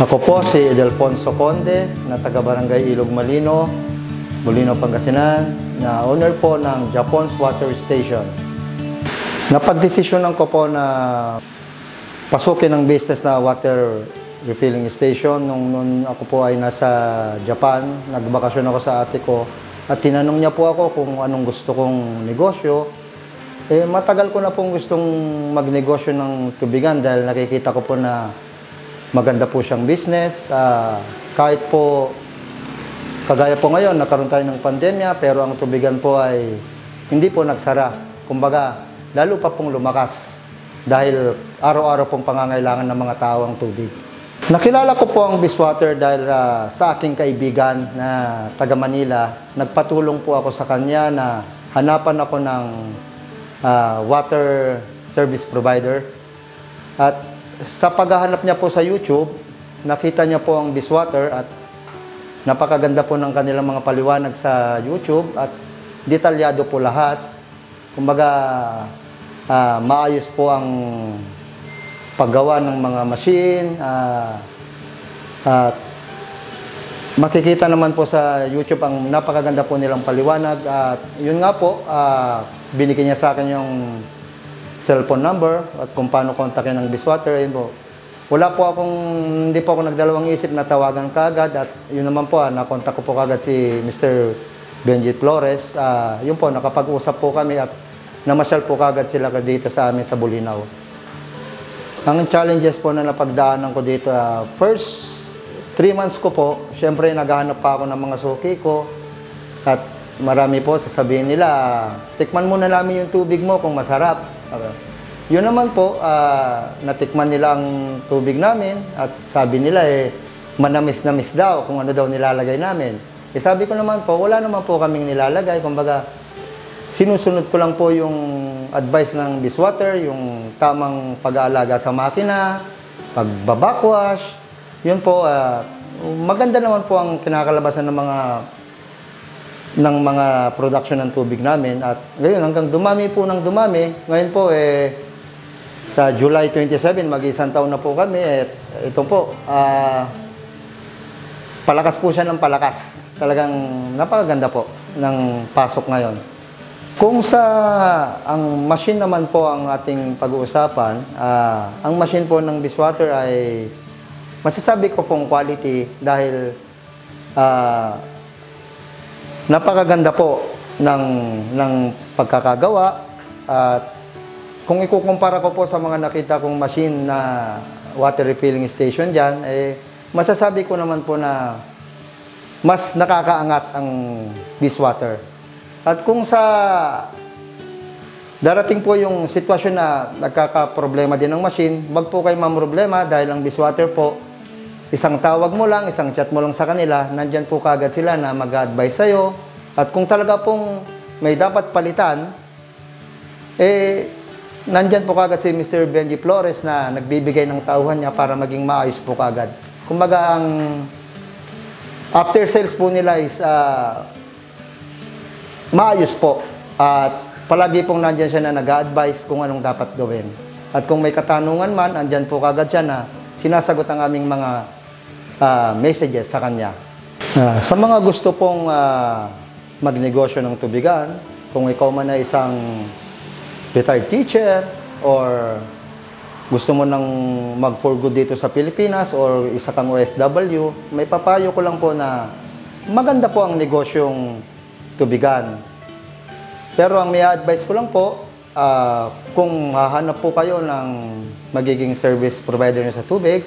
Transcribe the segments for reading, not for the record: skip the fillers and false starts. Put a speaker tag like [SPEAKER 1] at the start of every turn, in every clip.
[SPEAKER 1] Ako po si Edelfonso Conde na taga-Barangay Ilog Malino, Molino, Pangasinan, na owner po ng Japon's Water Station. Napagdesisyonan ko po na pasukin ang business na water refilling station nung ako po ay nasa Japan. Nagbakasyon ako sa ate ko at tinanong niya po ako kung anong gusto kong negosyo. Matagal ko na pong gustong magnegosyo ng tubigan dahil nakikita ko po na maganda po siyang business. Kahit po, kagaya po ngayon, nagkaroon tayo ng pandemya, pero ang tubigan po ay hindi po nagsara. Kumbaga, lalo pa pong lumakas dahil araw-araw pong pangangailangan ng mga tao ang tubig. Nakilala ko po ang Biswater dahil sa aking kaibigan na taga Manila. Nagpatulong po ako sa kanya na hanapan ako ng water service provider. At sa paghahanap niya po sa YouTube, nakita niya po ang Biswater at napakaganda po ng kanilang mga paliwanag sa YouTube at detalyado po lahat. Kumbaga, maayos po ang paggawa ng mga machine. At makikita naman po sa YouTube ang napakaganda po nilang paliwanag. At yun nga po, binigyan niya sa akin yung cellphone number at kung paano kontakin ng Biswater. Yun po. Hindi po ako nagdalawang isip na tawagan kaagad at yun naman po, nakontak ko po kaagad si Mr. Benji Flores. Yun po, nakapag-usap po kami at namasyal po kaagad sila dito sa amin sa Bulinaw. Ang challenges po na napagdaanan ko dito, first 3 months ko po, syempre naghahanap pa ako ng mga suki ko at marami po sasabihin nila, tikman muna namin yung tubig mo kung masarap. Yun naman po, natikman nila ang tubig namin at sabi nila manamis-namis daw kung ano daw nilalagay namin. Sabi ko naman po, wala naman po kaming nilalagay. Kumbaga, sinusunod ko lang po yung advice ng Biswater, yung tamang pag-aalaga sa makina, pagbabackwash. Yun po, maganda naman po ang kinakalabasan ng mga production ng tubig namin. At ngayon, hanggang dumami po ng dumami. Ngayon po, sa July 27, mag-isang taon na po kami. Ito po, palakas po siya ng palakas. Talagang napakaganda po ng pasok ngayon. Kung ang machine naman po ang ating pag-uusapan, ang machine po ng Biswater ay masasabi ko pong quality dahil napakaganda po ng pagkakagawa. At kung ikukumpara ko po sa mga nakita kong machine na water refilling station dyan, masasabi ko naman po na mas nakakaangat ang Biswater. At kung darating po yung sitwasyon na nagkakaproblema din ng machine, wag po kayo mamroblema dahil ang Biswater po, isang tawag mo lang, isang chat mo lang sa kanila, nandyan po kagad sila na mag-advise sa'yo. At kung talaga pong may dapat palitan, nandyan po kagad si Mr. Benji Flores na nagbibigay ng tauhan niya para maging maayos po kagad. Kumbaga, ang after sales po nila is maayos po. At palagi pong nandyan siya na nag-a-advise kung anong dapat gawin. At kung may katanungan man, andyan po kagad siya na sinasagot ang aming mga messages sa kanya. Sa mga gusto pong magnegosyo ng tubigan, kung ikaw man ay isang retired teacher or gusto mo nang mag-for good dito sa Pilipinas or isa kang OFW, may papayo ko lang po na maganda po ang negosyong tubigan. Pero ang may advice ko lang po, kung hahanap po kayo ng magiging service provider nyo sa tubig,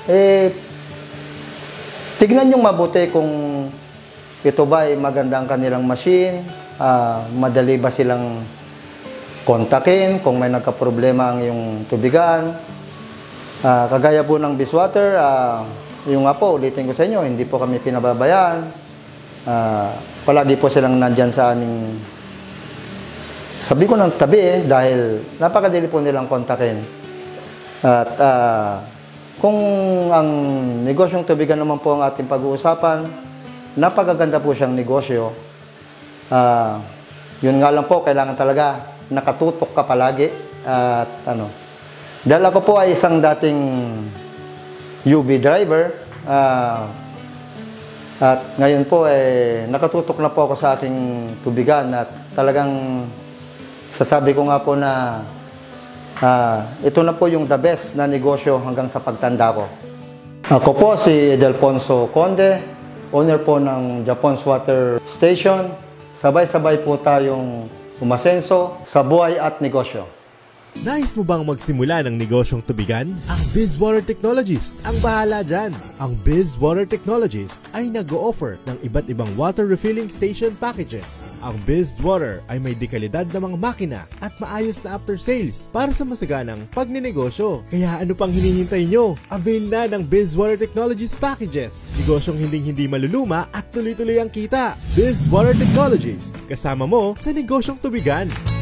[SPEAKER 1] tignan nyo mabuti kung ito ba ay maganda ang kanilang machine, madali ba silang kontakin kung may nagka-problema ang yung tubigan. Kagaya po ng Biswater, yung nga po, ulitin ko sa inyo, hindi po kami pinababayaan. Palagi po silang nandyan sa aming, sabi ko ng tabi dahil napakadali po nilang kontakin. At kung ang negosyong tubigan naman po ang ating pag-uusapan, napakaganda po siyang negosyo. Yun nga lang po, kailangan talaga nakatutok ka palagi. At dahil ako po ay isang dating UV driver. At ngayon po, nakatutok na po ako sa aking tubigan at talagang sasabi ko nga po na ito na po yung the best na negosyo hanggang sa pagtanda ko. Ako po si Edelfonso Conde, owner po ng Japon's Water Station. Sabay-sabay po tayong umasenso sa buhay at negosyo.
[SPEAKER 2] Nais mo bang magsimula ng negosyong tubigan? Ang Biz Water Technologist ang bahala dyan. Ang Biz Water Technologist ay nag-o-offer ng iba't ibang water refilling station packages. Ang Biz Water ay may dekalidad na mga makina at maayos na after sales para sa masaganang pagninegosyo. Kaya ano pang hinihintay nyo? Avail na ng Biz Water Technologist packages. Negosyong hindi maluluma at tuloy-tuloy ang kita. Biz Water Technologist, kasama mo sa negosyong tubigan.